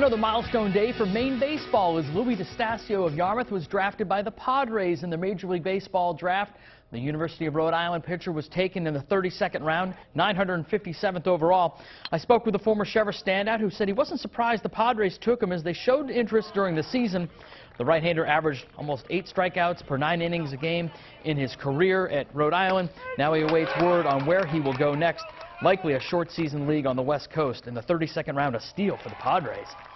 Another milestone day for Maine baseball as Distasio of Yarmouth was drafted by the Padres in the Major League Baseball draft. The University of Rhode Island pitcher was taken in the 32nd round, 957th overall. I spoke with a former Chevre standout who said he wasn't surprised the Padres took him as they showed interest during the season. The right-hander averaged almost 8 strikeouts per 9 innings a game in his career at Rhode Island. Now he awaits word on where he will go next. Likely a short season league on the West Coast in the 32nd round, a steal for the Padres.